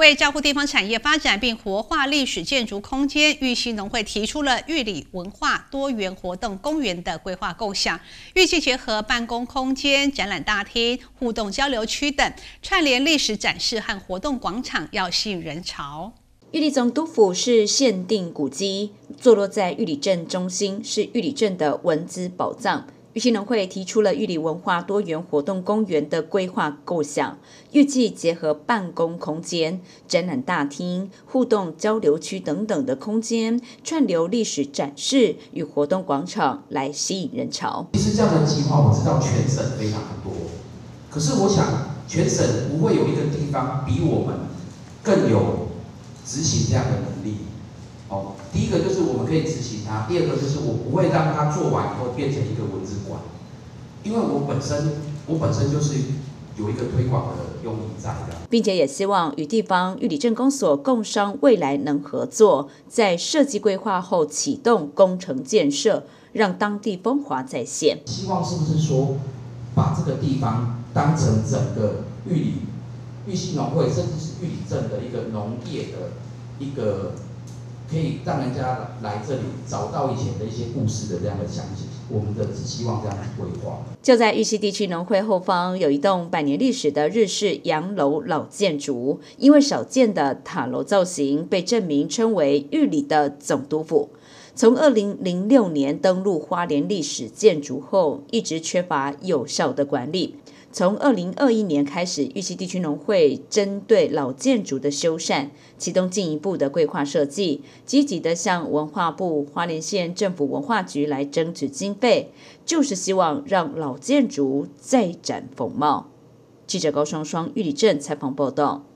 为照顾地方产业发展并活化历史建筑空间，玉溪农会提出了玉里文化多元活动公园的规划构想，预计结合办公空间、展览大厅、互动交流区等，串联历史展示和活动广场，要吸引人潮。 玉里总督府是限定古迹，坐落在玉里镇中心，是玉里镇的文资宝藏。玉溪农会提出了玉里文化多元活动公园的规划构想，预计结合办公空间、展览大厅、互动交流区等等的空间，串流历史展示与活动广场，来吸引人潮。 其实这样的计划我知道全省非常的多，可是我想全省不会有一个地方比我们更有执行这样的能力。第一个就是我们可以执行它，第二个就是我不会让它做完以后变成一个文字馆，因为我本身就是有一个推广的用意在的， 并且也希望与地方玉里镇公所共商未来能合作，在设计规划后启动工程建设，让当地风华再现。 希望是不是说把这个地方当成整个玉溪农会甚至是玉里镇的一个农业的一个。可以让人家来这里找到以前的一些故事的这样的详情，我们的只希望这样的规划。 就在玉溪地区农会后方有一栋100年历史的日式洋楼老建筑，因为少见的塔楼造型，被镇民称为玉里的总督府。从2006年登陆花莲历史建筑后，一直缺乏有效的管理。从2021年开始，玉溪地区农会针对老建筑的修缮，启动进一步的规划设计，积极的向文化部、花莲县政府文化局来争取经费，就是希望让老建筑再展风貌。记者高双双玉里镇采访报道。